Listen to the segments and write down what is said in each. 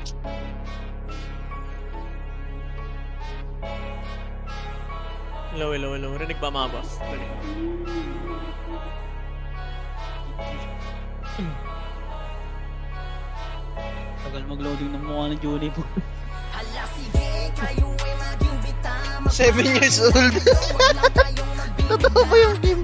Hello. Rinig ba mga boss? Rinig. Tagal mag-loading ng mukha ng Julie po. 7 years old. Totoo ba yung game?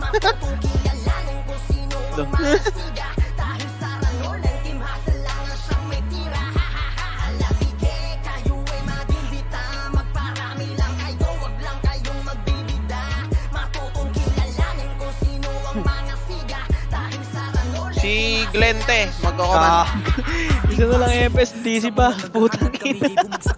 Si Glente, magko-comment. Isa na lang FPS, DC pa. Putang ina.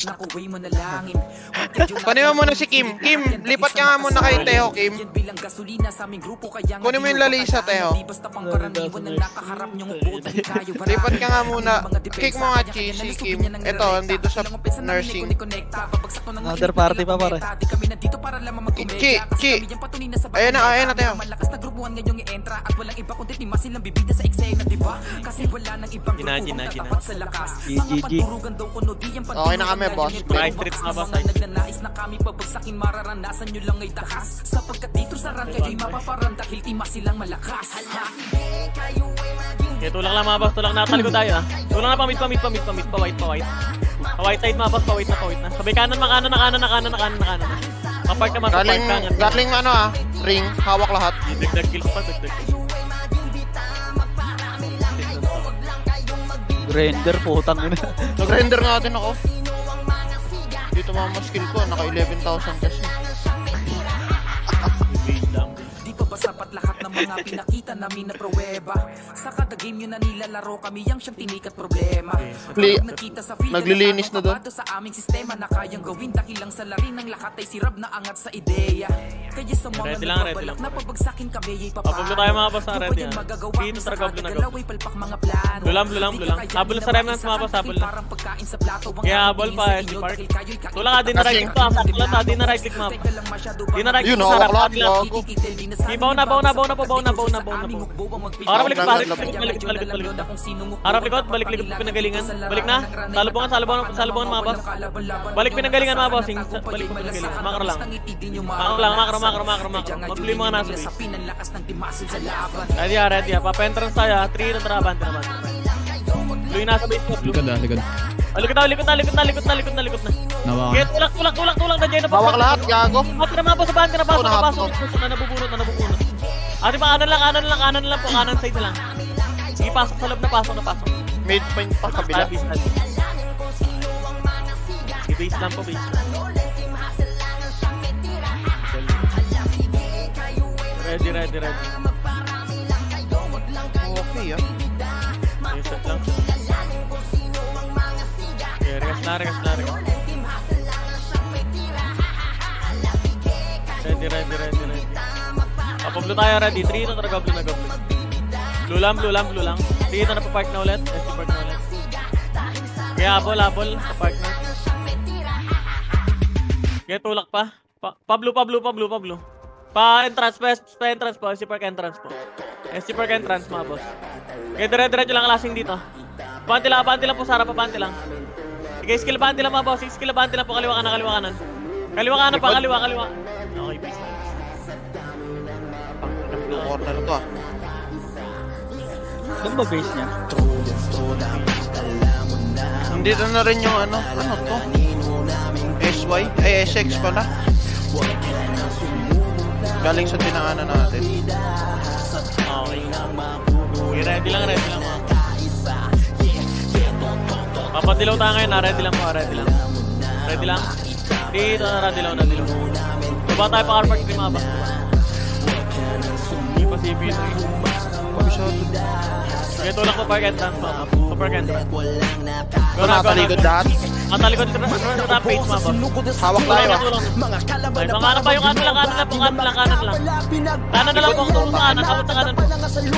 Kunin mo muna si Kim. Kim, lipat ka nga muna kay Teho, Kim. Kunin mo yung lalisa, Teho. Lipat ka nga muna. Kick mo nga, Chi, si Kim. Ito, andito sa nursing. Another party pa pare. Chi. Ayan na, Teho. Gina. GG. Okay na kami, boss. Right trips na ba sa Okay, tulak lang mga boss, tulak na talikod tayo ah. Tulak na pa-mid, pa-white. Pa-white side mga boss, pa-white na. Sabay kanan. Kapart naman, Galing ano ah, ring, hawak lahat. Dagdag kills pa, Render, putang ina. Nag-render nga din ako. Dito mga skill ko, naka 11,000 kasi. Sapat lahat ng mga pinakita namin na pruweba. Sa kada game yun na nilalaro kami yang siyang tinikat problema. Naglilinis na doon. Sa aming sistema na kayang gawin dahil lang sa lari ng lahat ay sirab na angat sa ideya. Kaya sa mga nagbabalak na pabagsakin kami ay papaan. Pablo tayo mga boss na red yan. Dito sa gablo na gablo. Lulam. Habol sa remnants mga boss, habol na. Kaya habol pa si Park. Tulak ka din na right click pa. Saklat din na right click map. Di na right click sa sarap. Baw na po. Harap likod pa. Harap likod, balik pinagalingan. Balik na. Salubungan mga boss. Balik pinagalingan mga bossing. Balik pinagalingan. Makro lang. Mabili mga nasa base. Ready ya. Papa-entrance tayo. 3 na trabante naman. Blue yung nasa base ko. Likod. Likod na. Get, tulak na dyan. Bawak lahat, gago. Mati na mga boss, bante na pasok. Nabubunot. Ate pa, kanan lang po, kanan side na lang. Sige, pasok sa loob na pasok. Mid point pa kabila. Base lang po, base. Ready. Okay ah. Reset lang. Okay, regas na. Ready. Papablo tayo ready. 3 na talaga blue na goblo. Blue lang. Dito na pa-park na ulit. Park na ulit. Kaya habol. Pa-park na. Kaya tulak pa. Pablo. Pa-entrance po. SC Park entrance po. SC Park entrance mga boss. Kaya dire-diretso lang lasing dito. Panti lang po Sara. Papanti lang. Sige, skill panti lang mga boss. Skill panti lang po. Kaliwa kanan. Kaliwa pa. Okay, peace. Blue corner to ah. Saan ba base niya? Nandito na rin yung ano to? SY? Ay, SX pala. Galing sa tinanganan natin. Okay. Ready lang mga. Papadilaw tayo ngayon na. Ready lang. Dito na radilaw. Diba tayo pa carpark din mga ba? Hindi pa CP3. Kaya tulak ko park entrance pa. Park entrance. Natalikod lahat. Natalikod ka na page mga boss. Hawak tayo ah. Ay, mga pa yung kanan lang. Kanan na lang po. Abot na kanan po.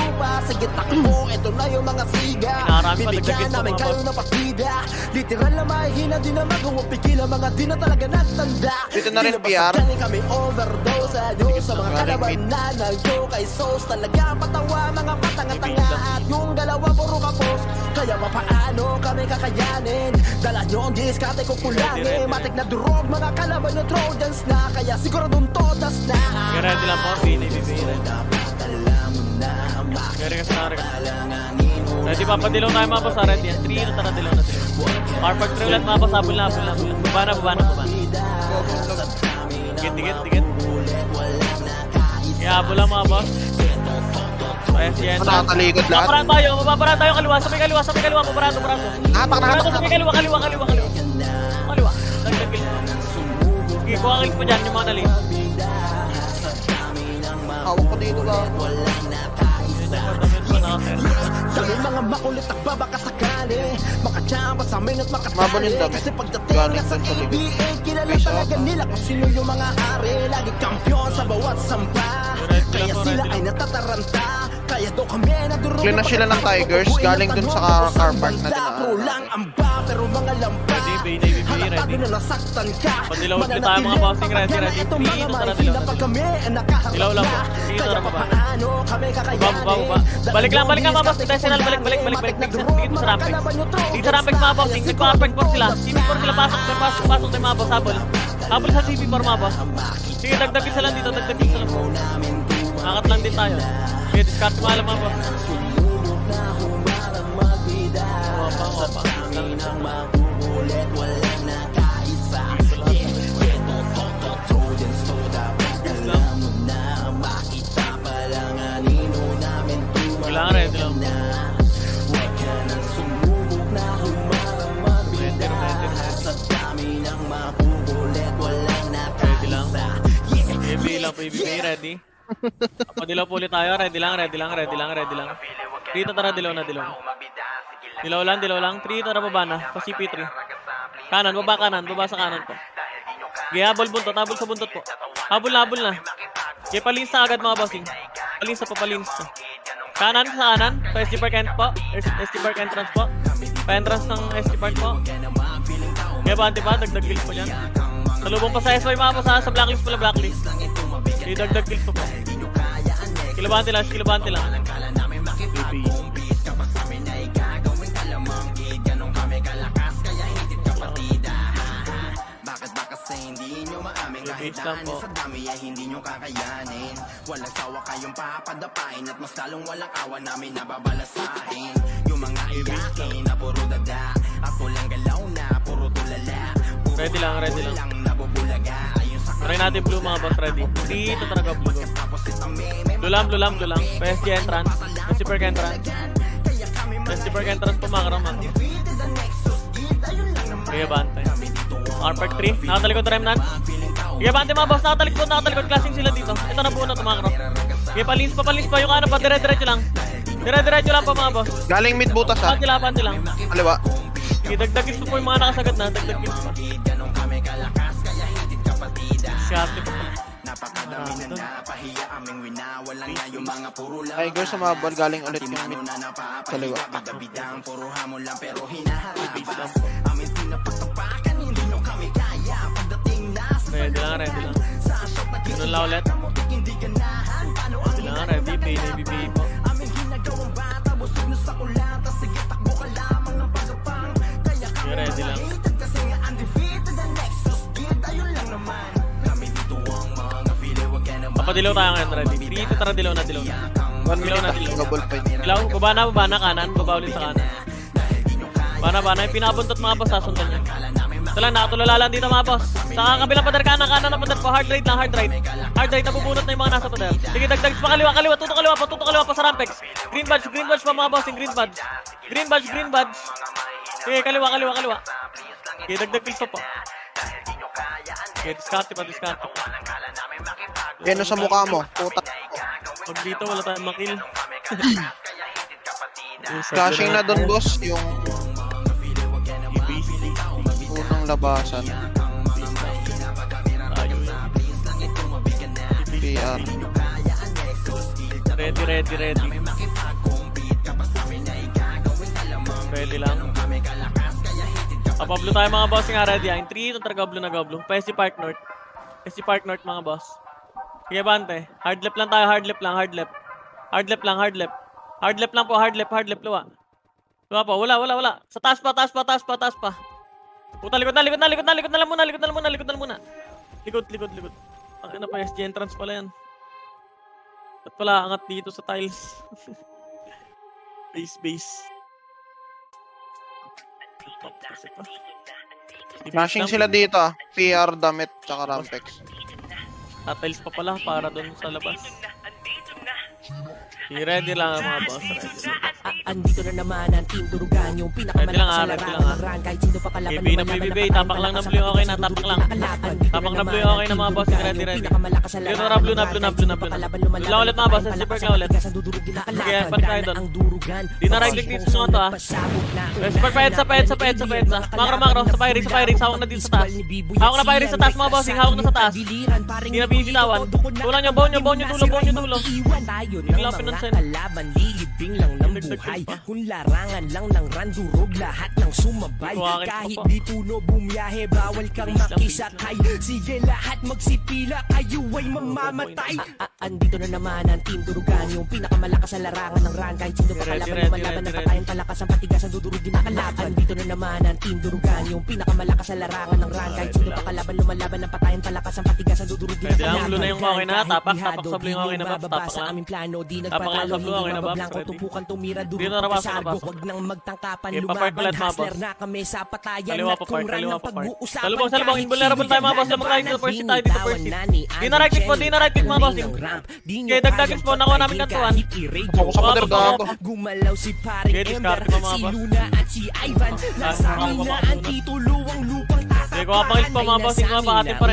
Narami pa nagdagit sa mga boss. Literal na mahihina din na magawa pigil ang mga di na talaga nagtanda. Dito na rin PR. Kami overdose sa mga kalaban na nag-joke kay Sos. Talaga patawa mga patanga-tanga at yung dalawa puro kapos. Kaya papaano kami kakayanin? Dala nyo ang diskarte ko kulangin. Matik na durog, mga kalaban nyo Trojans na. Kaya siguradong todas na. Ready lang po, PNABB. Ready, papadilaw tayo mga boss. Ready yan, 3 na tara dilaw na dilaw. Carpark 3 ulit mga boss, habol na. Baba na. Dikit. Ihabol lang mga boss. Ayan si Enzo. Nakatalikod lahat. Mapaparaan tayo kaliwa. Sa may kaliwa, paparaan. Nakatak. Sa may kaliwa. Dagdag kill. Okay, kuha kill pa dyan yung mga nalit. Hawak ko dito lang. Dami mga makulit at babaka sakali. Makachamba sa amin at makatali. Mabalin dami. Kasi pagdating na sa PBA, kilala talaga nila kung sino yung mga ari. Lagi kampiyon sa bawat sampa. Kaya sila ay natataranta. Kaya doon kami nadurog. Clean na sila ng Tigers. Galing dun sa car park na lang ang ba, pero mga lampa. Halatado na nasaktan ka. Padilaw ulit tayo mga bossing. Ready. Dilaw lang po. Dito na baba. Baba. Balik lang mga boss. Intentional, balik. Dito sa Rampex. Dito sa Rampex mga bossing. Nagpa-perfect box sila. CP4 sila pasok tayo mga boss. Habol sa CP4 mga boss. Sige, dagdagin sila dito. Angat lang din tayo. Okay, discard mo alam mga boss. Wapa. Kailangan ready lang. PBB, ready. Padilaw po ulit tayo. Ready lang. Dito tara, dilaw na. Dilaw lang. 3, tara baba na. Pa CP3. Kanan, baba sa kanan po. Okay, habol sa buntot po. Habol na. Okay, palins na agad mga bossing. Palins na. Kanan sa kanan. Pa SG Park End po. SG Park entrance po. Pa entrance ng SG Park po. Okay, bante pa. Dagdag kills po dyan. Salubong pa sa SY mga boss. Sa blacklist pala. Okay, dagdag kills po. Kilabante lang. Base lang po. Sa dami ay hindi nyo kakayanin. Walang sawa kayong papadapain. At mas lalong walang awa namin nababalasahin. Yung mga iyakin na puro dada. Ako lang galaw na puro tulala. Ready lang. Try natin blue mga boss, ready. Dito talaga blue. Blue lang. PSG entrance. PSG Park entrance po mga karamang. Kaya bante. Carpark 3. Nakatalikod remnant. Kaya bante mga boss. Nakatalikod. Klaseng sila dito. Ito na po na tumakro. Kaya palins pa. Yung ano pa. Dire-diretso lang. Dire-diretso lang pa mga boss. Galing mid butas ha. Panti lang. Kaliwa. Kaya dagdagis po yung mga nakasagat na. Dagdagis pa. Siate pa. Napakadami na napahiya aming winawalan na yung mga puro lang. Tigers sumabal, galing ulit yung mid. Kaliwa. Bidang puro hamon lang pero hinaharap. Amin pinapatapakan hindi nyo kami kaya. Pagdating na ready lang. Ganun lang ulit. Ready lang, ready. PNABB po. Aming ginagawang bata, busog na sa kulata. Sige, takbo ka lamang ng pagkapang. Kaya kami ready lang. kasi nga undefeated. The Nexus Guild, ayun lang naman. Kami dito ang mga fili, wag ka naman. Papadilaw tayo ngayon, ready. 3, tara dilaw na. 1 minute na double fight. Dilaw, baba na kanan. Baba ulit sa kanan. Bana. Yung pinabuntot mga boss, sasundan nyo. Ito lang, nakatulala lang dito mga boss. Sa kabilang pader, kanan na pader po. Hard right, nabubunot na yung mga nasa pader. Sige, dagdag pa kaliwa. Tuto kaliwa pa sa Rampex. Green badge pa mga boss, green badge. Sige, kaliwa. Sige, dagdag kills pa po. Sige, discarte pa. Yan sa mukha mo. Putak. Pag dito, wala tayong makill. Flashing na doon boss, yung unang labasan. PR. Ready. Ready lang. Papablo tayo mga boss nga ready. Yung 3, ito gablo na gablo. PSG Park North mga boss. Sige bante. Hard left lang tayo. Hard left lang po. Hard left luwa. Wala pa, wala. Sa taas pa. Puta, likod na lang muna. Likod. Ang ina pa, SG entrance pala yan. At pala, angat dito sa tiles. Base. Flashing sila dito ah. PR, damit, tsaka Rampex. Tiles pa pala para doon sa labas. Ready lang mga boss. Andito na naman ang Team Durugan, yung pinakamalakas sa larangan ng run. Kahit sino pa kalaban BB na BB, tapak lang na blue, okay na, tapak lang. Tapak na blue, okay na mga boss, ready. Dito na blue na. Blue lang ulit mga boss, super ka ulit. Sige, pan tayo doon. Di na right click dito sa mga to ah. Super pa head sa. Makro, sa Pyrex, hawak na dito sa taas. Hawak na Pyrex sa taas mga bossing, hawak na sa taas. Di na binibitawan. Tulang nyo, baon nyo dulo. Biglang pinansin. Kalaban, lilibing lang ng buhay. Kung larangan lang ng randurog, lahat ng sumabay. Kahit di puno bumiyahe, bawal kang makisakay. Sige lahat magsipila, kayo ay mamamatay. Andito na naman ang Team Durugan, yung pinakamalakas sa larangan ng run. Kahit sino pa kalaban, lumalaban ng patayan, palakas ang patigas, ang dudurugin na kalaban. Andito na naman ang Team Durugan, yung pinakamalakas sa larangan ng run. Kahit sino pa kalaban, lumalaban ng patayan, palakas ang patigas, ang dudurugin na kalaban. Blue na yung okay na, tapak sa blue yung okay na, tapak lang. Pagkalo hindi mabablanko, tupukan tumira, durog pasargo. Huwag nang magtangkapan, lumaban, hustler na kami sa patayan. At kung ran ng pag-uusapan, salubong, invulnerable tayo mga boss. Lamang tayo dito, first hit tayo dito, first hit. Di na right click mga bossing. Kaya dagdagis po, nakuha namin kantuan. Ako sa pader gago. Gumalaw si paring Ember, si Luna at si Ivan. Nasa amin na ang titulo ang lupang tatapan. Sige, kuha pang po mga bossing, kuha pa, atin pa rin,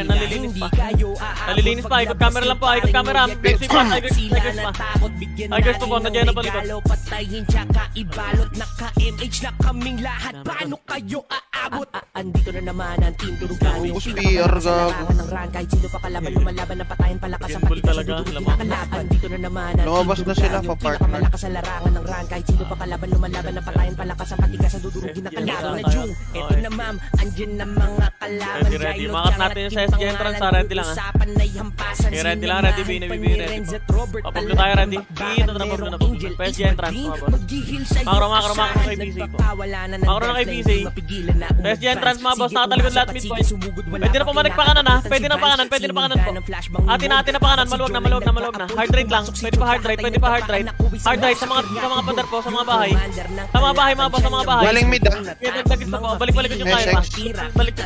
nalilinis pa. Ikot camera lang po, ikot camera. Flexi pa, Tigers pa. Tigers po, nandiyan na palikot. Patayin tsaka ibalot, naka-MH na kaming lahat. Paano kayo aabot? Andito na naman ang Team Durugan, yung pinakamalakas sa larangan ng run. Kahit sino pa kalaban, lumalaban ng patayin, palakas ang patigas, ang dudurugin na kalaban. Andito na naman ang Lumabas na sila, yung pa-partner. pinakamalakas sa larangan ng run. Kahit sino pa kalaban, lumalaban ng patayin, palakas ang patigas, ang dudurugin na kalaban. Na Jung, eto na ma'am, andyan na mga kalaban. Ready. Makat natin yung sa SG entrance, ready lang ah. Ready lang, ready, BB ready. Papablo tayo, ready. Dito na papablo na papablo. PSG entrance mga boss. Makro kay PC po. Makro na kay PC. PSG entrance mga boss, nakatalikod lahat midpoint. Pwede na pumanik pa kanan ha. Pwede na pa kanan po. Atin na pa kanan, maluwag na. Hard right lang. Pwede pa hard right. Hard right sa mga pader po, sa mga bahay. Sa mga bahay mga boss, sa mga bahay. Galing mid ah. Kaya dagdagis pa po. Balik yung kaya pa. Balik.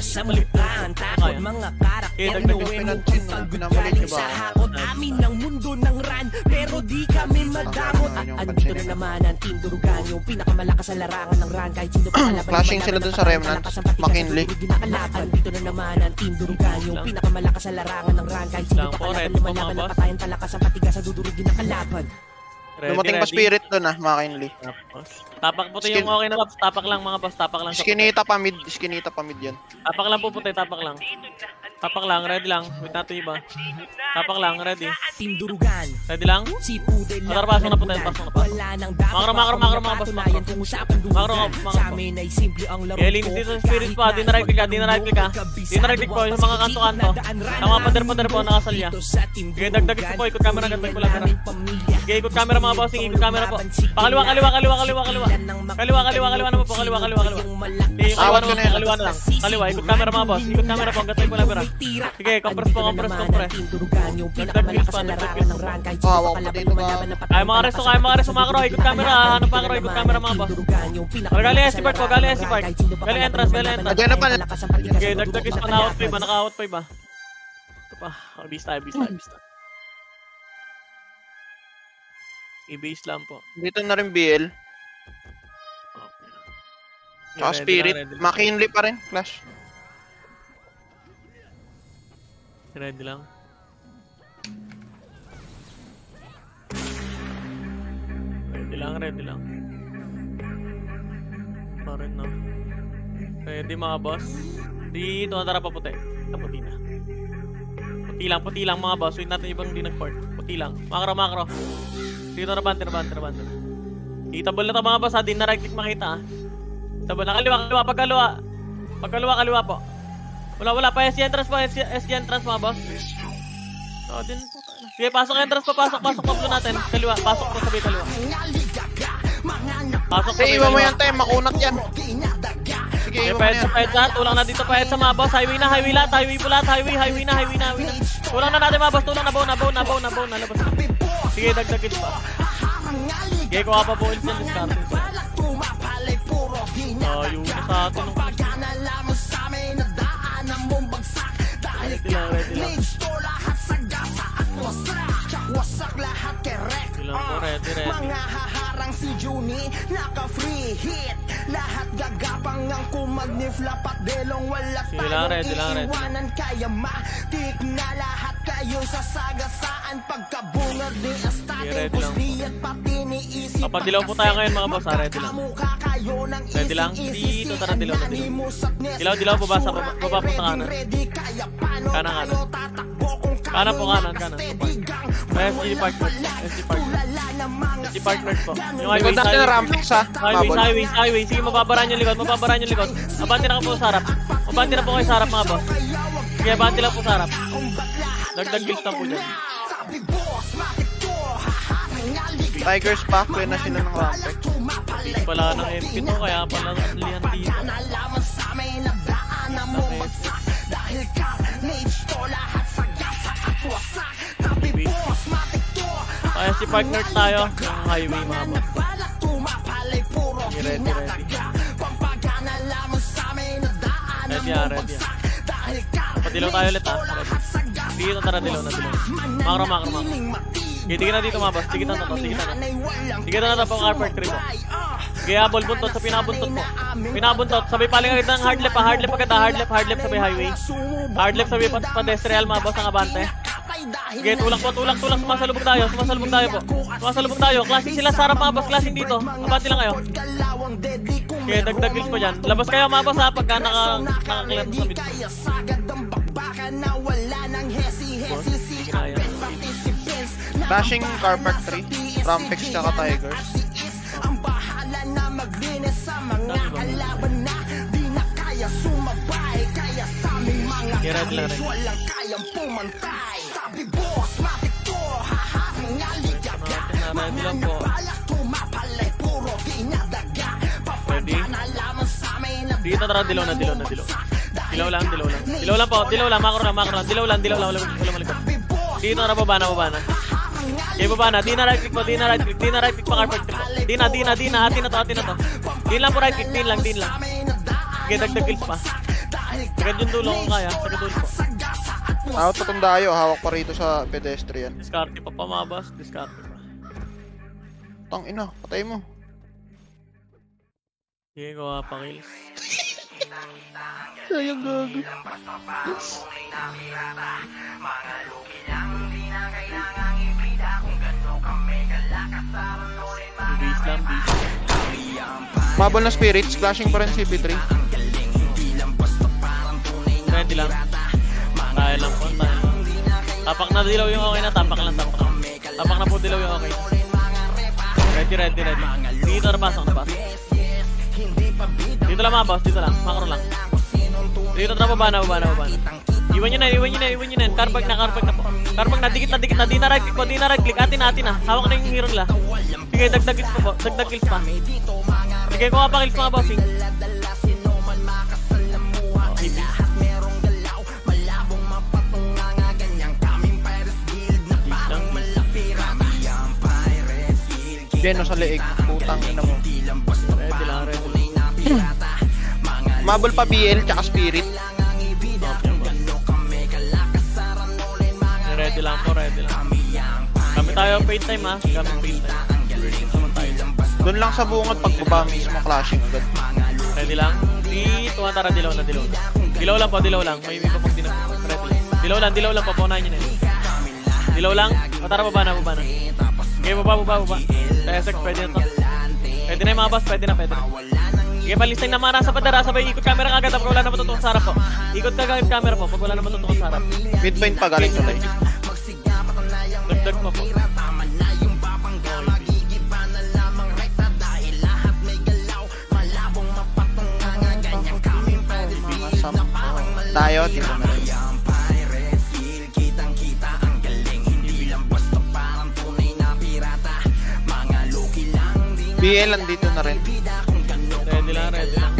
Mga karakter Pinamalik niyo ba? sa hakot amin ng mundo ng run, pero di kami madamot. Andito na naman ang Team Durugan, yung pinakamalakas sa larangan ng run. Kahit sino pa kalaban, Flashing sila dun sa Remnant, McKinley. Andito na naman ang Team Durugan, yung pinakamalakas sa larangan ng run. Kahit sino pa kalaban, lumalaban ng patayan, palakas ang patigas, ang dudurugin na kalaban. Dumating pa spirit dun ah, McKinley. Tapak puti yung okay na boss. Tapak lang mga boss. Tapak lang. Skinita pa mid yan. Tapak lang po puti. Tapak lang. Tapak lang. Ready lang. Wait natin iba. Tapak lang. Ready. Team Durugan. Ready lang. Si Pudel lang. Pasok na puti. Pasok na. Wala nang dapat Makro mga boss. kung usapan durugan. Sa amin ay simple ang laro. Kaya linis dito sa spirit pa. Di na right click ka. Di na right click po. Yung mga kanto-kanto. Sa mga pader-pader po. Nakasalya. Kaya dagdagis po. Ikot camera. Gantay ko lang. Kaya ikot camera mga bossing. Ikot camera po. Pakaliwa. Kaliwa naman po. Kaliwa. Awat ko na yan. Kaliwa na lang. Kaliwa. Ikot camera mga boss. Ikot camera po. Gantay ko lang. Sige, compress. Ay, mga resto, makro. Ikot camera. Hanap makro. Ikot camera mga boss. Gali SC-Part po. Gali entrance. Adyan na pa. Okay, dagdagis pa. Naka-out pa iba. Ito pa. Bista. I-base lang po. Dito na rin BL. Tsaka spirit. McKinley pa rin. Flash. Ready lang. Ready lang. Parin na. Ready mga boss. Dito na tara pa puti. Puti na. Puti lang mga boss. Wait natin ibang di nag-port. Puti lang. Makro. Dito na banter. Itabol na ito mga boss ha. Di na right click makita ha. Itabol na. Pagkaliwa po. Wala pa SG entrance mga boss. Din po. Sige, pasok entrance pa. Pasok pa natin. Kaliwa. Pasok po sabi kaliwa. Pasok Sige, iwan mo yan, te. Makunat yan. Sige, Okay, iwan mo yan. Pedsa. Tulang na dito, Pedsa, mga boss. Highway na, highway lahat. Highway po lahat. Highway na. Tulang na natin, mga boss. Tulang na, bow. Nalabas na. Sige, dagdag kills pa. Sige, kuha pa po ulit yan. Discarding siya. Yun na sa atin. Ready lang. Ready. Mga haharang si Juni, naka-free hit. Lahat gagapang ang kumagnifla pat delong wala Ready lang. iiwanan. Kaya matik na lahat kayo sasagasaan. Pagkabungad ni Astate, Pusli at pati ni Isip. Papadilaw po tayo ngayon, mga boss. Ready lang. Dito, tara, dilaw. Dilaw, baba po sa kanan. Kanan. Kanan po. SG partner po. Yung Likod natin na rampix, ha? Mabol. Highway. Sige, mababaraan yung likod. Abante na po sa harap. Abante na po kayo sa harap, mga boss. Sige, abante lang po sa harap. Dagdag kills na po dyan. Tigers pa. Kuya na sila ng rampix. Hindi pala ng MP to, kaya pala lihan dito. Kaya si partner tayo ng highway, mga boss. Ready. Ready. Padilaw tayo ulit, ha. Dito, tara, dilaw. Makro. Sige na dito, mga boss. Sige na to po, carpet tree po. Kaya ball buntot sa pinabuntot po. Sabay paling agad ng hard left, agad. Hard left sabay highway. Hard left sabay pedestrian, mga boss, ang abante. Sige, tulak. Sumasalubog tayo po. Classic sila sa harap, mga boss. Classic dito. Abante lang kayo. Sige, dagdag kills pa dyan. Labas kayo, mga boss, ha, pagka naka-clear sa mid. Flashing Carpark 3. Rampix tsaka Tigers. Ang bahala na maglinis sa mga kalaban na di na kaya sumabay. Kaya sa aming mga kahit walang kayang pumantay. Sabi boss, matik to, haha, mga ligaya. Mga balak tumapalay, puro dinadaga. Papagana lamang sa amin na dito, tara, dilaw na. Dilaw lang po, makro lang. Dilaw lang, wala malikot. Dito na, baba na. Okay, baba na. Di na right click pa carpet trip po. Di na. Atin na to. Din lang po right click, din lang. Okay, dagdag kills pa. Sagad yung dulo kung kaya. Sagad dulo po. Ako tayo. Hawak pa rito sa pedestrian. Discarte pa, mga boss. Discarte pa. Tang ina, patay mo. Sige, kuha pa kills. Sayang gago. Base lang. Mabol na spirits. Flashing pa rin CP3. Ready lang. Tayo lang po. Tapak na dilaw yung okay na. Tapak lang. Tapak na po dilaw yung okay. Ready. Dito na pasok. Dito lang, mga boss. Dito lang. Makro lang. Dito na baba na. Iwan nyo na. Carpag na po. Carpag na. Dikit na. Di na right click. Atin na. Hawak na yung hero nila. Sige, dagdag kills po. Dagdag kills pa. Sige, kuha pa kills, mga bossing. Geno sa leeg. Putang ina mo. Ready lang. Mabol pa BL tsaka spirit. Ready lang. Kami tayo paid time, ha. Doon lang sa bungod pagbaba mismo clashing agad. Ready lang. Dito nga, tara, dilaw na. Dilaw lang. May pa pag dinag. Ready. Dilaw lang. Papunahin nyo na yun. Dilaw lang. Tara, baba na. Okay, baba. Tesek, pwede na to. Pwede na yung mga boss, pwede na. Sige, palisting na mga nasa padara. Sabay, ikot camera agad pag wala na matutukot sa harap po. Ikot agad camera po pag wala na matutukot sa harap. Midpoint pa galing sa tayo. Dagdag pa po. Tayo, dito na rin. BL andito na rin. Ready lang, ready lang.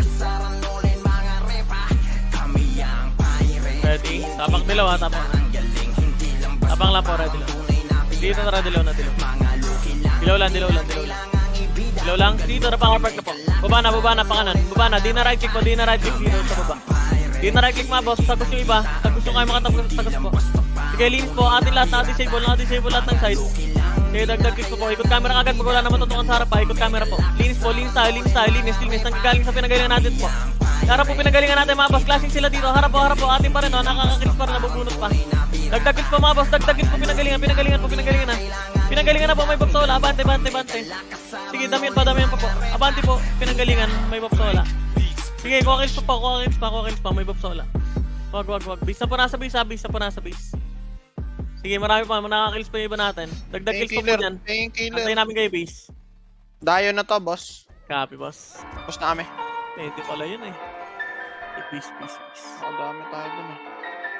Ready? Tapak dilaw ha, tapak. Tapak lang po, ready lang. Dito na dilaw na dilaw. Dilaw lang, dilaw lang, dilaw lang. Dilaw lang, dito na pang-park na po. Baba na, pakanan. Baba na, di na right click po, di na right click dito sa baba. Di na right click mga boss, tagos yung iba. Tagos yung kayo makatagos po. Sige, linis po, atin lahat, naka-disable lahat ng side. Sige, dagdag click po. Ikot camera agad, pag wala naman tutungan sa harap pa. Ikot camera po. Linis po, linis tayo. Nanggagaling sa pinagalingan natin po. Harap po, pinagalingan natin mga boss. Clashing sila dito. Harap po. Atin pa rin, no? Nakakakills pa rin, nabubunot pa. Dagdag kills po mga boss. Dagdag kills po, pinagalingan na. Pinagalingan na po, may bapsola. Abante. Sige, damihan pa po. Abante po, pinagalingan, may bapsola. Sige, kuha kills pa, may bapsola. Wag. Base na po nasa base. Sige, marami pa, nakakills pa yung iba natin. Dagdag kills po dyan. Antayin namin kayo base. Dayo na to, boss. Copy, boss. Tapos na kami. 20 pala yun eh. Peace. Dami tayo dun eh.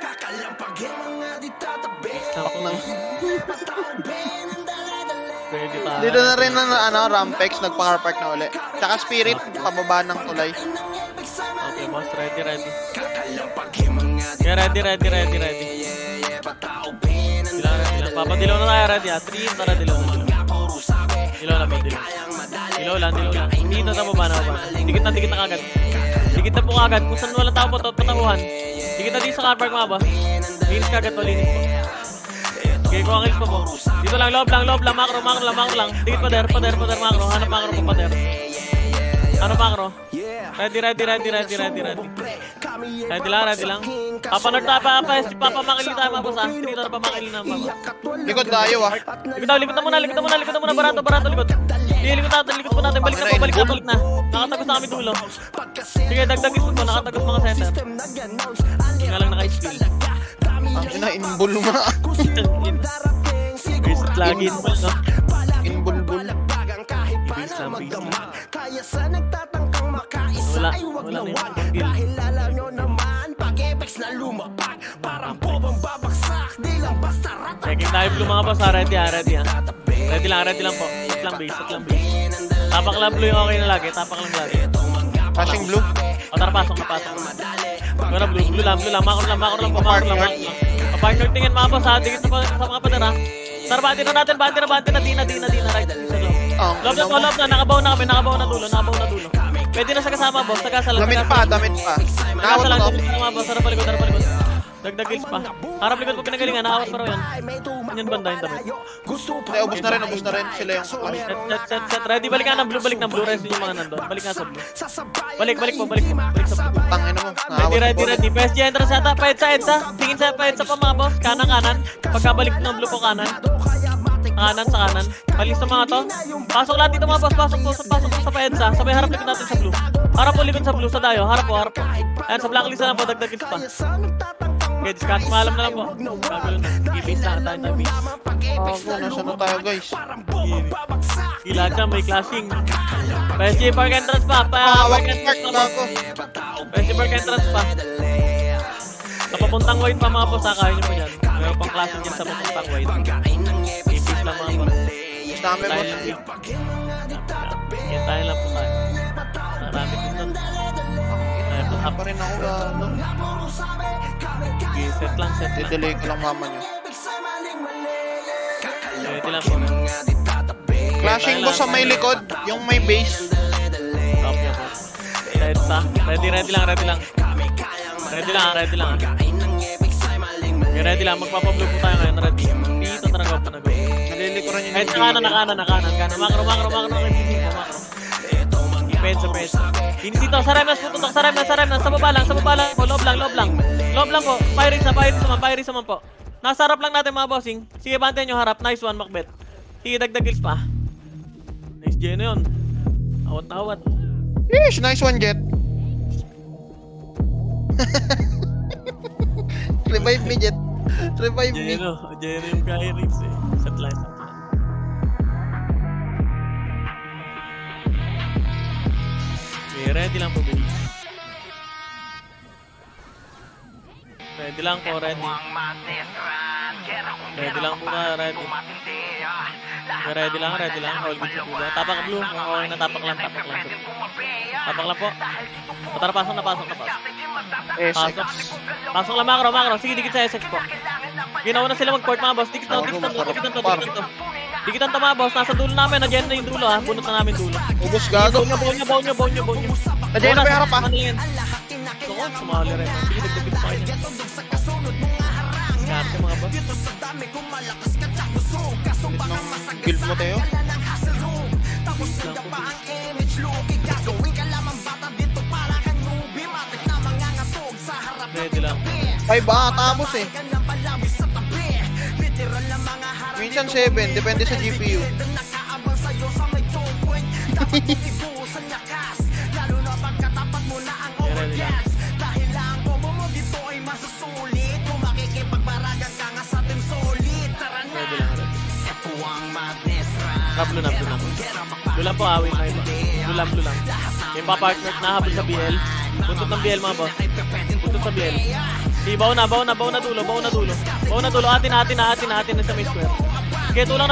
Stop na. Ready tayo. Dito na rin na Rampex, nagpang-park na uli. Tsaka Spirit, pababa ng tulay. Okay, boss. Ready. Okay, ready. Dilaw. Papadilaw na tayo, ready ha. 3 para dilaw na. Dilaw lang. Dito na baba na. Dikit na kagad. Dikit na po kagad. Kung saan wala tao po, patahuhan. Dikit na dito sa car park mga boss. Linis kagad po, linis po. Okay, kuha kills po. Dito lang, loob lang. Macro lang. Dikit pader, macro. Hanap macro po, pader. Ano macro? Ready. Ready lang. Papanord tayo papamakili tayo mga boss ha. Dito na pamakili na mga boss. Likod dayo ah. Likod na muna. Barato, likod. Likod po natin. Balik na. Nakatagos na kami dulo. Sige, dagdagin po. Nakatagos mga center. Hindi nga lang naka-skill. Ang ina, inbul nga. Visit lagi inbul, no? Inbul. Ibis lang. Wala na yung skill. Checking tayo blue mga boss ha. Ready ha. Ready lang po. Set lang base. Tapak lang blue yung okay na lagi. Flashing blue. O tara, pasok na. Pero blue lang. Macro lang po. Partner tingin mga boss ha. Dikit sa mga pader ha. Tara, bati na natin. Di na right. Loob na. Nakabaw na kami. Nakabaw na dulo. Pwede na sa kasama boss. Damit pa. Nakawat Nakasalan. to. Mga boss. Tara, palikod. Dagdag kills pa. Harap likod po pinagalingan. Nakawat pa rin yan. Yan banda yung damit. Ubus na rin. Sila yung Set. Ready. Balik na blue. Rest yung mga nandun. Balik na sa blue. Balik po. Balik sa blue. tangin mo. Ready. PSG entrance yata. Paedsa. Tingin sa paedsa pa mga boss. Kanan. Pagkabalik ng blue po kanan. Sa kanan. Balik sa mga to. Pasok lahat dito mga boss. Pasok po sa paedsa. Sabay harap likod natin sa blue. Harap po likod sa blue sa dayo. Harap po. Ayan, sa blacklist na po. Dagdag kills pa. Okay, discuss malam na lang po. Gagawin na. I-base na tayo. Nasa na tayo guys. Gila siya, may clashing. PSG park entrance pa. PSG park entrance pa. Napapuntang white pa mga boss. Kaya nyo pa dyan. Meron pang clashing dyan sa papuntang white. I-base lang mga boss. Dami mo. Tayo lang po tayo. Marami dito. Up pa rin ako ano. Sige, set lang. I-delay ko lang mama nyo. Ito lang po. Clashing ko sa may likod, yung may base. Okay po. Ready lang. Ready lang. Magpapablow po tayo ngayon. Ready. Dito talaga po na go. Nalilikuran yun. Kahit na kanan. Macro. Defense. Dinis dito. Sa Remnas po. Tutok sa Remnas. Sa baba lang. Loob lang po. Pirates naman po. Nasa harap lang natin mga bossing. Sige, bantayan nyo harap. Nice one, Macbeth. Sige, dagdag kills pa. Nice Geno yun. Awat. Yes, nice one, Jet. Revive me, Jet. Revive me. Geno yung Pirates eh. Set line. Okay, ready lang po, baby. Ready lang po. Ready lang po ka, ready. Ready lang. All good sa blue. Tapak blue. Okay na, tapak lang. Tapak lang po. Patara, pasok na. Pasok lang, macro. Sige, dikit sa SX po. Ginawa na sila mag-port mga boss. Dikitan to. Dikitan to mga boss. Nasa dulo namin. Nandiyan na yung dulo ha. Bunot na namin dulo. Ubus gago. Baw niya. Nandiyan na may harap ha. Sumali rin. Sige, dagdagin pa kayo. Karte mga boss. Build mo tayo. Ready lang. 5 tamos eh. Minsan 7, depende sa GPU. Ready lang. Blue lang po, awin na iba. Blue lang. Yung pa-partner na habol sa BL. Buntot ng BL mga boss. Buntot sa BL. Di, baw na dulo. Atin na sa may square. Okay, tulang na.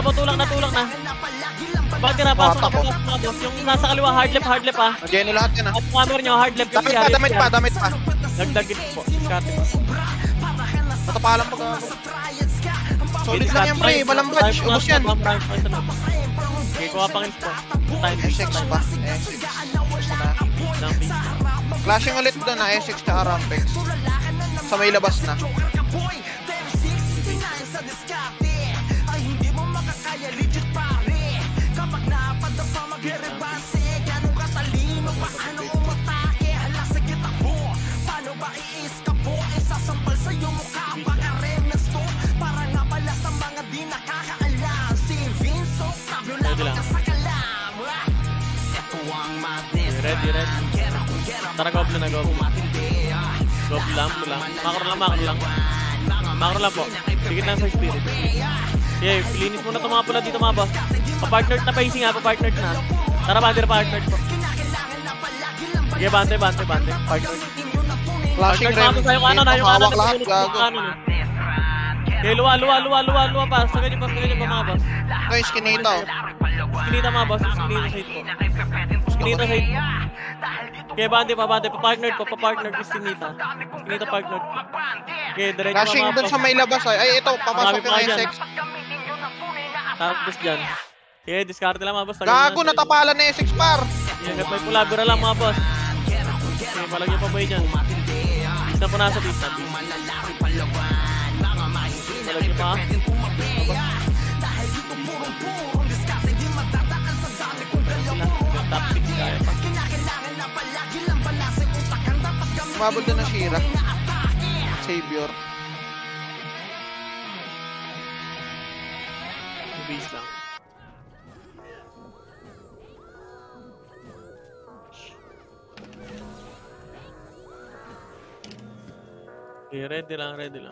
Bakit na, pasok na mga boss. Yung nasa kaliwa, hard left ha. Nandiyan lahat yan ha. At camera nyo, hard left. Damit pa. Dagdagin po. Karte pa. Matapalang pag solid lang yan pre, walang badge. Ubus yan. Okay, kuha pang info. SX pa. Clashing ulit doon na SX na Arampex. Sa may labas na. Ready. Tara, goblin na. Goblin lang. Macro lang po. Sigit lang sa spirit. Okay, linis muna itong mga pula dito mga boss. Pa-partner na pacing ha, pa-partner na. Tara, partner po. Okay, bante. Partner. Flashing rem. Yung hawak lahat, gago. Okay, luwa pa. Sagad pa mga boss. Ito yung skinita oh. Skinita mga boss, skinita side po. Okay, bante pa. Pa-partner ko, skinita. Skinita partner ko. Okay, diretso Flashing mga dun boss. sa may labas ay. Ito, papasok yung SX. Tapos dyan. Okay, discard lang mga boss. Gago, natapalan na SX par. Yan, may pulabira lang mga boss. Okay, palagyan pa ba yun dyan? Bis na po nasa bis. Palagyan pa. Top 6 kaya pa. Mabol doon na Shira. Savior. Base lang. Okay, ready lang.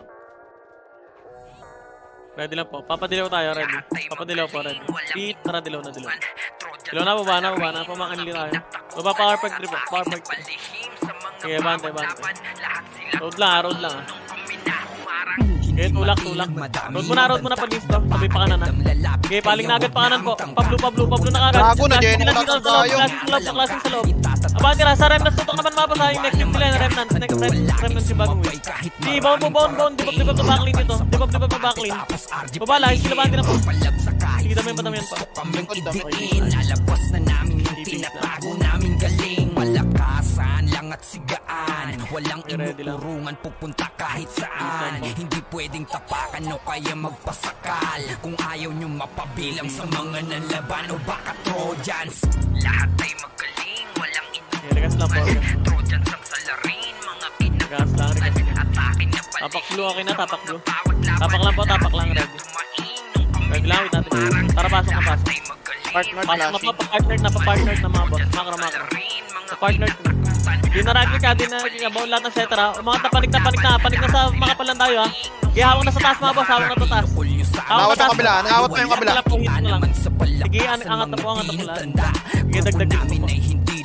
Ready lang po. Papadilaw tayo, ready. Papadilaw po, ready. Speed, tara, dilaw na. Dilaw na, baba na. Pamakanili tayo. Baba, power pack 3 po. Power pack 3. Okay, bante. Road lang. Okay, tulak. Road mo na pag listo. Sabi pa kanan na. Okay, paling na agad pa kanan po. Pablo na agad. Gago na, Jenny. Wala tayo. Klaseng sa loob. Abante na, sa remnants. Tutok naman mapa sa next game nila. Remnants yung bagong wave. Di, bone. Dibab na backlane dito. Dibab na backlane. Babala, sila bante na po. Sige, damihan pa. Alabas na namin yung tinatago namin galing. Malakasan lang at sigaan. Walang inuurungan pupunta kahit saan. Hindi pwedeng tapakan o kaya magpasakal. Kung ayaw nyo mapabilang sa mga nalaban o baka Trojans. Lahat ay magaling, walang inuurungan. Trojans ang salarin, mga pinagkuhan. Atake na balik. Tapak blue, okay na, tapak blue. Tapak lang, ready. Ready lang, wait natin. Tara, pasok. Partner flashing. Pa-partner na mga boss. Macro. Pa-partner na. Di na right click ha, di na bawal lahat ng setter ha. Umangat na, panik na sa makapalan tayo ha. Kaya hawak na sa taas mga boss, hawak na sa taas. Nakawat ang kabila, nakawat na yung kabila. Sige, angat na po lahat. Sige, dagdag.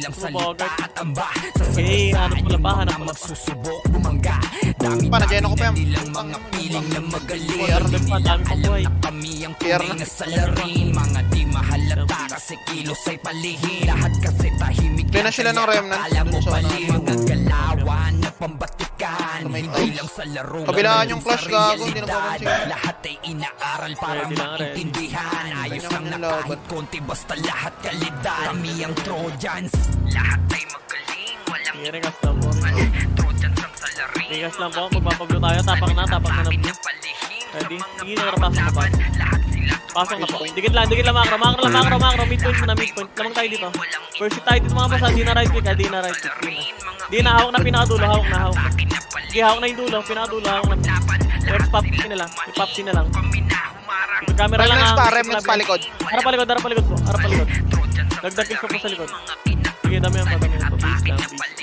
ilang mo salita agad. at amba sa Okay, hanap mo lang pa, hanap mo lang pa. magsusubok bumangga. Dami Panadyan ako pa yan. nilang mga piling na magaling. PR na pa, dami pa buhay. Kami ang PR tunay na. na salarin. Mga di mahalata kasi kilos ay palihim. Lahat kasi tahimik. Kaya na sila ng Remnant. Alam mo So, pali mga galawan na pambatikan. May Hindi tiles. lang sa laro. Kabilaan lang yung din flash, sa gago, hindi na realidad. papansin. Lahat ay inaaral para Ready lang, ready. maintindihan. Ayos Kanya lang na kami laban. kahit konti basta lahat kalidad. Kami ang Trojans. Lahat ay magaling. Walang Sige, regas lang po. Trojans ang salarin. Regas lang po. Magpapaglo tayo. Tapak na ng blue. Ready? Sige, nakapasok na pa. Pasok na po. Dikit lang makro. Makro. Midpoint muna, midpoint. Lamang tayo dito. First hit tayo dito mga boss. Di na right click, di na right click. Di na, hawak na pinakadulo, hawak na. Sige, hawak na yung dulo, pinakadulo, hawak na. Rex pop na lang, i-pop na lang. Ikot camera lang Remnants pa likod. Harap palikod po, harap palikod. Dagdag kiss po sa likod. Sige, dami yan pa. Base lang, base.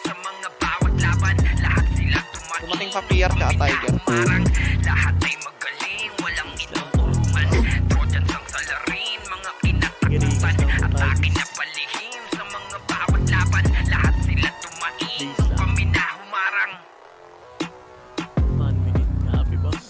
Dumating pa PR ka, Tiger. Lahat ay magaling. Walang inuungan. Trojans ang salarin. Mga kinatakutan. Atake na palihim sa mga bawat laban. Lahat sila tumain. Kami na humarang. 1 minute, copy boss.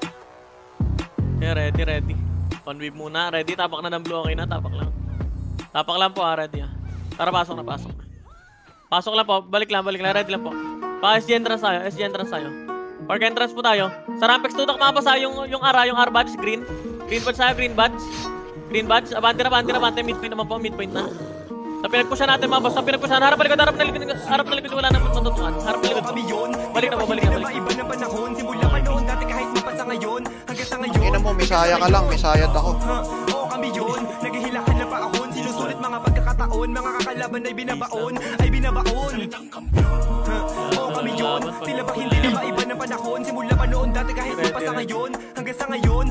Okay, ready. Conweave muna, ready. Tapak na ng blue, okay na, tapak lang. Tapak lang po, ready. Tara, pasok na. Pasok lang po, balik lang, ready lang po. Pa-SG entrance tayo. Park entrance po tayo. Sa Rampex tutok mga boss, yung R badge, green. Green badge tayo, green badge. Abante, midpoint naman po, midpoint na. Sa pinagpusya natin mga boss, harap na likod, wala na matutukan. Harap na likod. Balik na. Iba na panahon, simula pa noon, dati kahit mapasa ngayon, hanggang sa ngayon. Ina mo, misaya ka lang, misayad ako. Oo kami yun, naghihilakan na paahon, sinusulit mga pagkakataon, mga kakalaban ay binabaon. Oo kami yun, tila ba hindi na maiba ng panahon, simula pa noon, dati kahit mapasa ngayon, hanggang sa ngayon.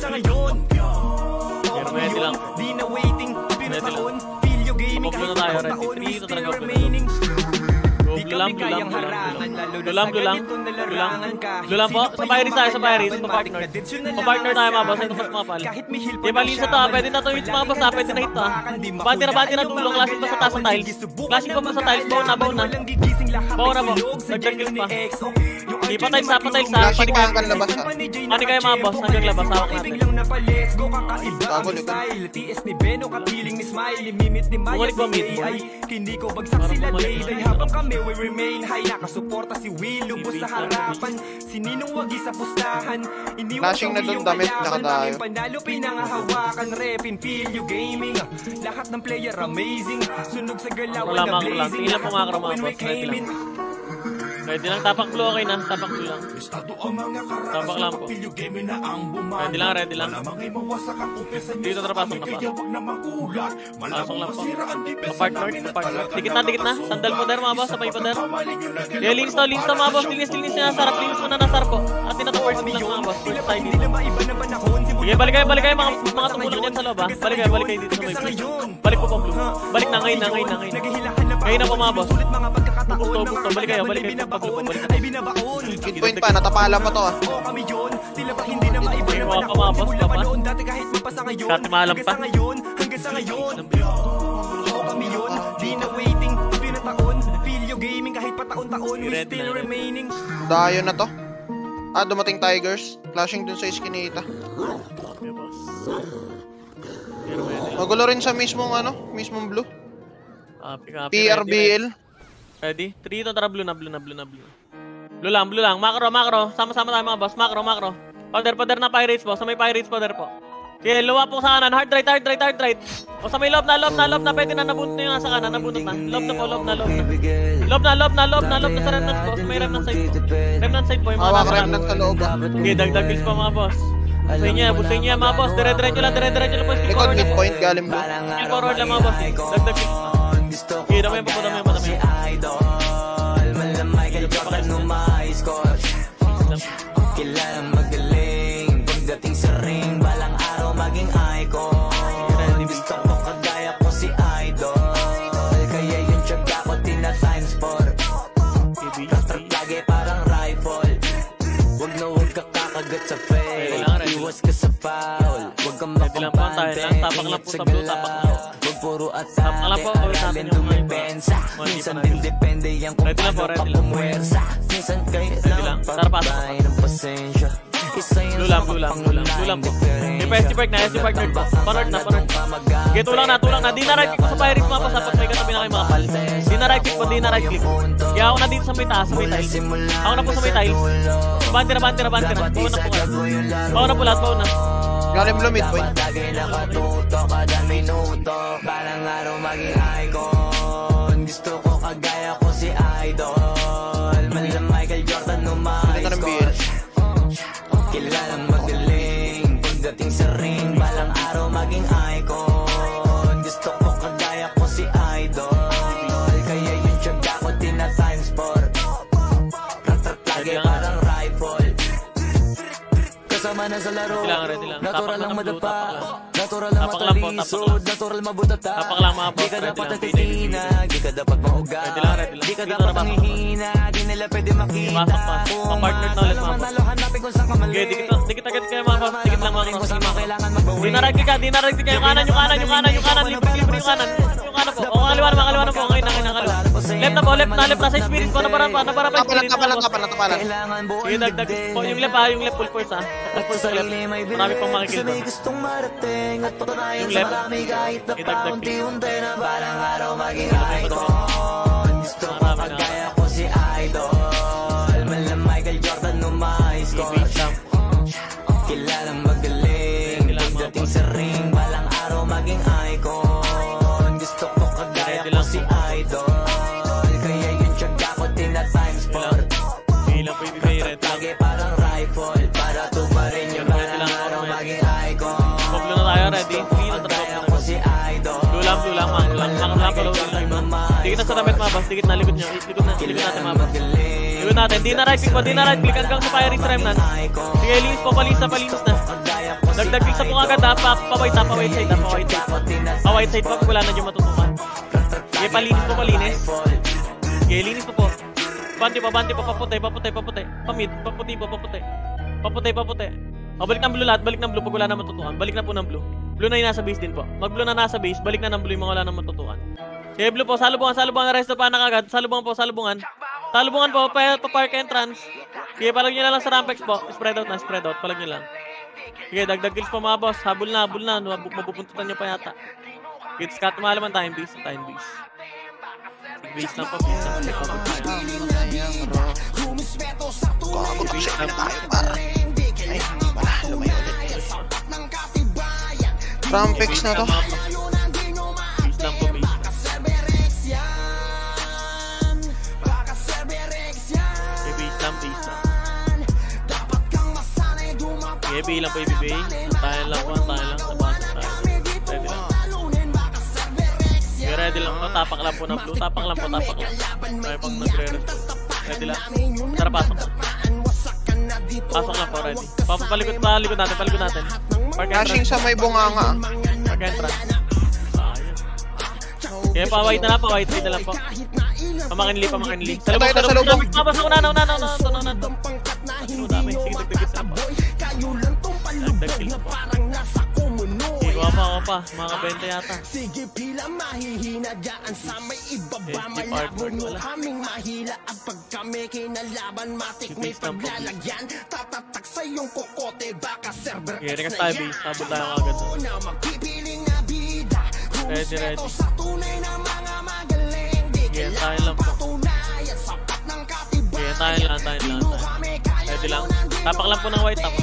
Oo kami yun, di na waiting, pinataon, feel your gaming kahit mapang taon, we still remaining. Di kami kayang harangan, lalo na sa ganitong nalarangan kahit Blue lang po, sa Pirates tayo, sa Pirates, pa-partner. Pa-partner tayo mga boss, ito mas mga pal. Di ba linsa to ha, pwede na to hit mga boss ha, pwede na hit to ha. Bati na tulong, classic pa sa taas ng tiles. Classic pa sa tiles, baon na. Baon na po, nagdag kills pa. Di pa tiles ha, Flashing pa hanggang labas ha. Ano kayo mga boss, hanggang labas, hawak natin. Gago, likod. Bumalik ba mid? Hindi ko bagsak sila day habang kami we remain high. Nakasuporta si Will, lubos sa harapan. Sininong wagi sa pustahan. Flashing na dun, damit, nakadayo. Panalo, pinangahawakan, repin, feel you gaming. Lahat ng player amazing. Sunog sa galawan Wala na makro lang. blazing. Tingin lang po makro mga boss, ready lang. Ready lang, tapak blue okay na, tapak blue lang. Tapak lang po. Ready lang. Dito trapasok na pa. Pasok lang po. Pa-park north. Dikit na. Sandal po der mga boss, sabay po der. Yeah, linis to mga boss. Linis na nasarap. Linis mo na nasarap po. Atin na to first lang mga boss. First time dito. Sige, balik kayo mga tumulong dyan sa loob ha. Balik kayo dito sa may place. Balik po blue. Balik na, ngayon. Ngayon na po mga boss. Busto. Balik kayo. Midpoint pa, natapala pa to ah. Oo kami yun, tila ba hindi na maiba na panahon, simula pa noon, dati kahit mapasa ngayon, hanggang sa ngayon. Oo kami yun, di na waiting, pinataon, feel your gaming kahit pa taon-taon, we still remaining. Dayo na to. Dumating Tigers. Flashing dun sa iskinita. Magulo rin sa mismong blue. PRBL. Ready? 3 to tara blue na. Blue lang. Macro. Sama-sama tayo mga boss. Macro. Powder na Pirates po. Sa may Pirates powder po. Okay, luwa po sa kanan. Hard right. O sa may lob na. Pwede na nabunot na yung nasa kanan. Nabunot na. Lob na. Lob na sa remnant po. May remnant side po. Remnant side po. Yung mga nasa Remnant sa loob ah. Okay, dagdag kills pa mga boss. Busayin niya mga boss. Dire-diretso lang po. Likod midpoint, galing blue. Skill forward lang mga boss. Dagdag kills pa. Okay, dami po. Kilalang magaling pagdating sa ring, balang araw maging icon. Gusto ko kagaya ko si Idol, kaya yung tiyaga ko tina-times 4. Kastrap lagi parang rifle. Huwag ka kakagat sa face, iwas ka sa foul. Huwag kang makumpante, ingat sa galaw. Huwag puro at sa aralin dumipende. Minsan din depende yan kung Ready lang po, paano ready ka lang. pumwersa. Minsan kailangan Tara, pasok. pagbabayin ng pasensya. Isa yan Blue sa lang po. kapangunahing diferensya. May PSG Park na, SG Park nerd po. Panord na. Okay, tulang na. Di na right click ko sa Pyrix mga pas. Dapat may katabi na kayo mga pal. Di na right click po, Kaya ako na dito sa may taas, sa may tiles. Ako na po sa may tiles. Bante na. Bawa na po kayo. Bawa na po lahat, bawa na. Galing lumit, boy. Lagi nakatuto kada minuto. Balang araw maging icon. Gusto ko kagaya ko si Idol. Manila Michael Jordan Ganda ng score. BL. Kilalang magaling. Pagdating sa ring, balang araw maging icon. Gusto ko kagaya ko si Idol. Kaya yung tiyaga ko tina-times 4. Lagi parang rifle. Kasama na sa laro. Ready lang. Natural lang madapa. Natural lang Tapak lang po, matalisod. Natural mabutata. Tapak lang mga boss. Di ka Ready dapat lang. natitina. Di ka dapat mauga. Ready lang. Di ka Dito dapat na pasok. manghihina. Di nila pwede makita. Pasok pa. Pa-partner na ulit mga boss. Manalo hanapin kung saan ka mali. Okay, dikit agad kayo mga boss. Dikit lang mga Kung boss. saan mo kailangan magbawi. Di na right click ka. Yung kanan. Libre yung kanan. Yung kanan po. O, kaliwa na po. Okay na kaliwa. Left na po. Left na sa spirit ko. Nabara pa spirit. Tapalan. Kailangan buuin Sige, dagdag po. Yung left full force ha. Full force sa left. Marami pang makikil doon. Gustong marating at patunayan Yung sa left. marami kahit na Idagdag paunti-unti na balang araw maging icon. Gusto ko Marami na. kagaya ko si Idol. Mala Michael Jordan score. Kilalang magaling. Pagdating sa ring, balang araw maging icon. Gusto ko kagaya ko si Idol. Kaya yung tiyaga ko tina-times 4. Bilang po ibibigay red lang. Lagi parang rifle. Para tuparin yung balang araw maging icon. Pablo na tayo, ready? Kagaya ko si Idol. Blue lang, mga follow lang iba. Dikit na sa damit mga boss, dikit na, likod natin mga boss. Likod natin, di na right click hanggang sa Pyrix Remnant. Sige, linis po, palinis na. Dagdag click sa po agad ha, pa-white side pa, pag wala na dyan matutukan. Sige, palinis. Sige, linis po. Banti pa, paputi. Pamid, paputi. Paputi. O, balik ng blue lahat, balik ng blue pag wala na matutukan. Balik na po ng blue. Blue na yung nasa base din po. Mag-blue na nasa base, balik na ng blue yung mga wala na matutukan. Sige, blue po, salubungan, resto pa na kagad. Salubungan po. Salubungan po, pa-park entrance. Sige, palag nyo na lang sa rampex po. Spread out, palag nyo lang. Sige, dagdag kills po mga boss. Habol na. Mapupuntutan nyo pa yata. Sige, scat, mahalaman time base. Base lang po, Rampex na to. Base lang po. Base lang po ibibigay. Tayo lang. Nabasa tayo. Ready lang. Okay, ready lang po. Tapak lang po ng blue. Tapak lang. Tayo pang nagre-respond. Ready lang. Tara, pasok. Pasok lang po, ready. Palikot natin. Park Flashing entrance. sa may bunganga. Park entrance. Kaya pa-white na lang po. Pamakinli. Salubong. Mabasa ko na. Dami. Sige, dagdagit lang po. Dagdagit po. Sige, pa. Mga kabenta yata. Sige pila mahihina dyan sa may ibaba malabo nyo kaming mahila at pag kami kinalaban matik may paglalagyan tatatak sa iyong kokote baka server Okay, rekas tayo base. Sabot tayo agad. na magpipiling na bida Ready. sa tunay na mga magaling di Okay, tayo lang po. patunayan sapat ng katibayan Okay, tayo lang. Ready lang. Tapak lang po ng white. Tapak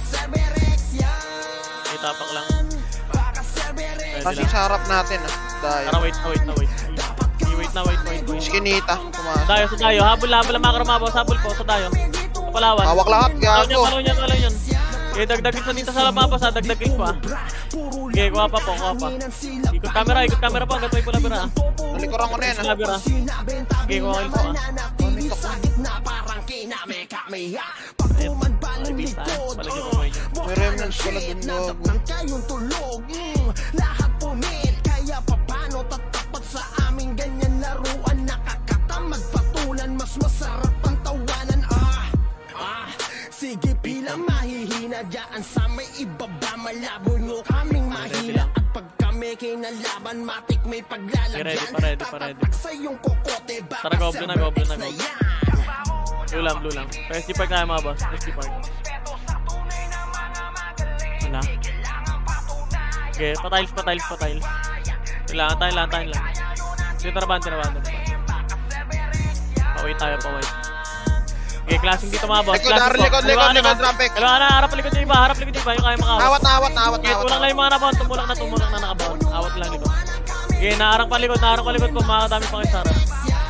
lang. Flashing sa harap natin Tara, Dayo. wait. Wait na. Skinita. Sa dayo. Habol ang makro mabos. Habol po sa dayo. Sa Palawan. Hawak lahat, gago. Palaw niyan. Okay, dagdagin sa dito sa lababas ha. Dagdagin po ha. Okay, kuha pa. Ikot camera po. Hanggat may pula bira ha. Nalikuran ko na yan Pula bira. Okay, kuha kayo po ha. Ay, base tayo. Palagyan po kayo. May remnants pala dun, gago. Lahat punit kaya papano tatapat sa aming ganyan laruan nakakatamad patulan mas masarap ang tawanan sige pila mahihina dyan sa may ibaba malabo nyo kaming mahila at pag kami kinalaban matik may Ready pa. Tara, goblin na. Blue lang. PSG Park tayo mga boss. PSG Park. Wala. Okay, pa-tiles. Kailangan tayo lang. Sige, taraban. Pawait tayo. Okay, classing dito mga boss. Likod, rampek. Harap likod yung iba. Yung kaya makawat. Nawat. Okay, tulang lang yung mga nabaon. Tumulak na nakabaon. Awat lang likod. Okay, naarang palikod ko. Makakadami pa kayo sa harap.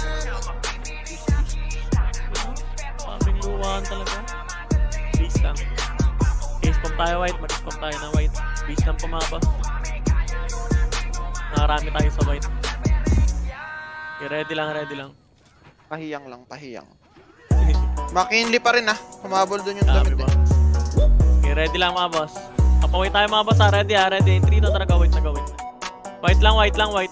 Paming luwahan talaga. Base lang. Base pump tayo white. Mag-spam tayo na white. Base lang pa mga boss. Nakarami tayo sa white. Okay, ready lang. Pahiyang. McKinley pa rin humabol dun yung damit Okay, ready lang mga boss. Kapaway tayo mga boss ready. Entry na talaga, white na. White lang.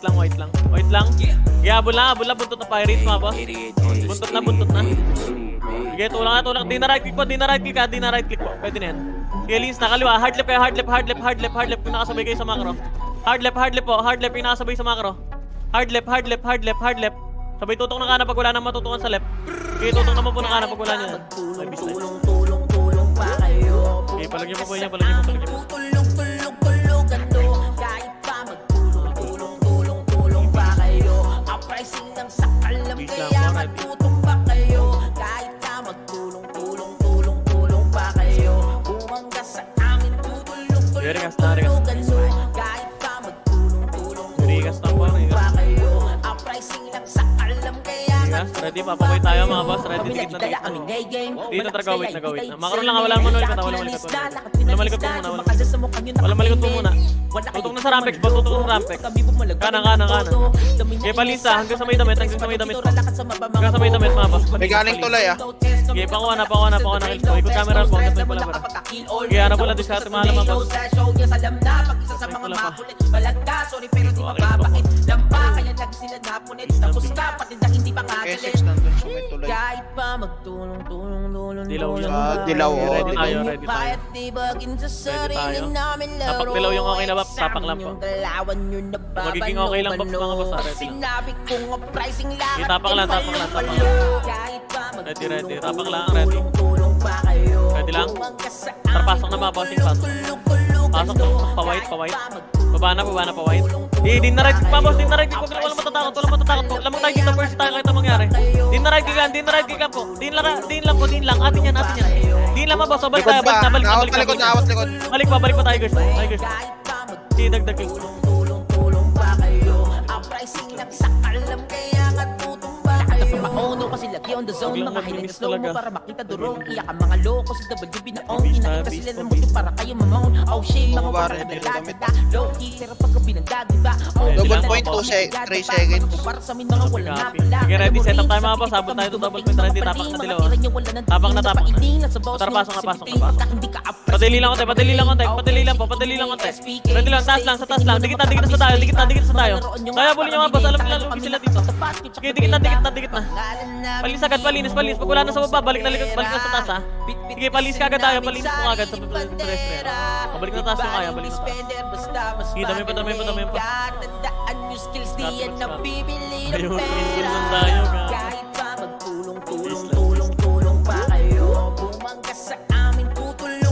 Habol lang, buntot na pirates mga boss. Buntot na. Sige, tulang. Di na right click po. Pwede na yan. Sige, leans na kaliwa. Hard left. Kung nakasabay kayo sa macro. Hard left po. Yung nakasabay sa macro. Hard left. Sabay tutok ng kanan pag wala nang matutukan sa left. Okay, tutok naman po ng kanan pag wala niya. Tulong pa kayo. Okay, palagyan mo po yan. Kahit pa magtulong pa kayo. Ang pricing ng sakal lang kaya magtutumba kayo. Kahit pa magtulong pa kayo. Bumangga sa amin tutulong kahit pa magtulong pa kayo. Ang pricing ng sakal lang kaya ready, papaway tayo mga boss. Ready, dikit na. Dito talaga, wait na. Makaroon lang, wala mo malikot po muna. Tutok na sa rampex. Kanan. Okay, palisa. Hanggang sa may damit mga boss. May galing tulay Okay, pakuha na kills ko. Ikot camera po. Okay, harap wala. Discarte mahal mga boss. Kahit pa magtulong Dilaw yun. Dilaw. Ready tayo. Tapak dilaw yung okay na bap. Tapak lang po. Magiging okay lang bap mga boss. Sinabi kong pricing lang. Tapak lang. Ready. Tapak lang. Ready. Ready lang. Pasok na mga bossing. Pasok na. Pa-white. Baba na pa white. Di na right pa boss. Walang matatakot. Lamang tayo dito first tayo kahit anong mangyari. Di na right gigan po. Din lang. Atin yan. Din lang boss. Balik tayo. Balik pa tayo guys. Dagdag guys. Tulong pa kayo. Ang pricing lang sakal lang kaya nga tutumba kayo. Pauno kasi lagi on the zone. Mga hiling slow mo para makita durong. Iyak ang mga loko sa WB na on. Inakita sila ng muti para kayo mamahon. Oh shit, mga wala na nagaganda. Low key, pero pagkabi ng dagiba. Double point, 3 seconds. Para sa amin mga wala na pala. Sige, ready. Set up tayo mga boss. Sabot tayo to double point. Ready. Tapak na dilaw. Tapak na. Tara, pasok na. Padali lang konti. Ready lang. Taas lang. Dikit na sa tayo. Kaya bulin niya mga boss. Alam nila lugi sila dito. Sige, dikit na. Palis agad, palinis. Pag wala na sa baba, balik na sa taas ha. Sige, palis ka agad tayo. Palinis mo agad sa terrestre. Balik na taas yung kaya. Sige, dami pa. Ayun, lang tayo ka. Kahit pa magtulong pa kayo. Bumangga sa amin tutulong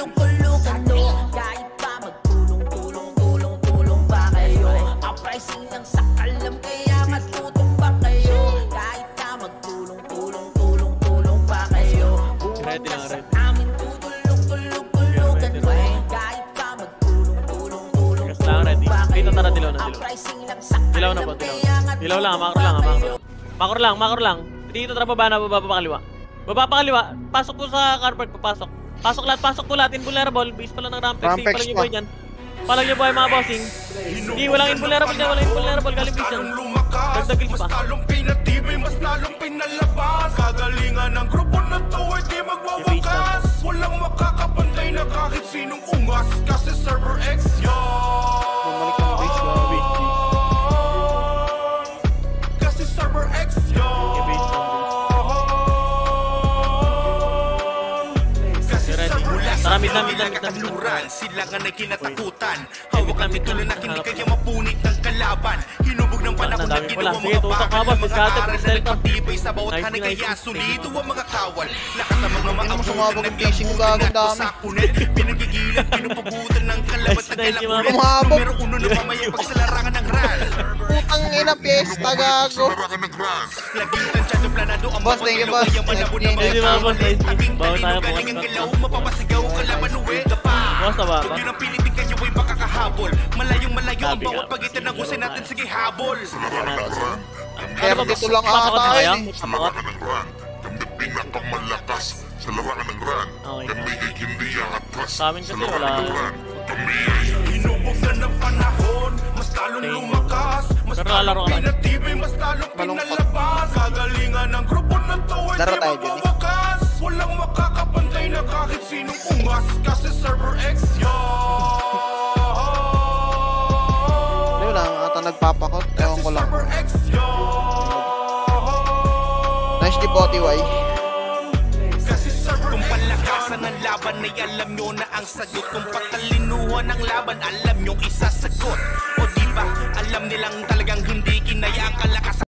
kahit pa magtulong pa kayo. Ang pricing ng sakal lang kaya matutumba kayo. Kahit pa magtulong pa kayo. Bumangga sa amin tutulong kahit pa magtulong pa kayo. Dito tara, dilaw na. Ang pricing ng sakal Dilaw na po. Dilaw lang, macro lang. Dito tara, baba pa kaliwa. Pasok po sa car park, papasok. Pasok po lahat, invulnerable. Base pala ng rampex. Palang yung boy dyan. Palang yung boy mga bossing. Hindi, walang invulnerable dyan. Galing base dyan. Dagdag kills pa. Mas lalong pinalabas. Kagalingan ng grupo na to ay di magwawakas. Walang makakapantay na kahit sinong ungas. Kasi server X yan. Kasi server X yan. Tara, mid na. Sila nga na kinatakutan. Hawak ang titulo na kinig kaya mapunit ng kalaban. Hinubog ng panahon na ginawa mga bakal ng mga aral na nagpatibay sa bawat hanay kaya solido ang mga kawal. Nakatamang mga abutan na gabutan at pasakunin. Pinagigilan, pinupugutan ng kalabat na kalakulit. Numero 1 na mamayang pagsalarangan ng RAN. Putang ina, piyesta, gago. Laging tansyado planado ang Boss, thank you, boss. Hindi ba, boss? Bawa tayo, boss. galing ang galaw, mapapasigaw kalaban uwi ka pa. Boss, taba Kung ba? yun ang pilitin kayo ay makakahabol. Malayong malayo ang bawat pagitan ng husay natin, sige habol. Kaya dito lang Papakot na ata kaya? yun. Papakot? Kami pinakamalakas sa larangan ng RAN. Okay. Kami ay hindi aatras Sa amin sa kasi larangan wala. ng RAN. Kami ay Hinubog na ng panahon, mas talong lumakas, mas Pero talong lalaro ka. pinatibay, mas talong pinalabas. Kagalingan ng grupo na to ay Laro di tayo dyan, eh. magwawakas. Walang makakapantay na kahit sinong ungas, kasi Server X yan. Hindi lang, ata nagpapakot. Ewan ko lang. Server X yan. Nice Spotify. Kung palakasan ng laban ay alam nyo na ang sagot. Kung patalinuhan ng laban, alam nyo isasagot. O diba, alam nilang talagang hindi kinaya ang kalakasan.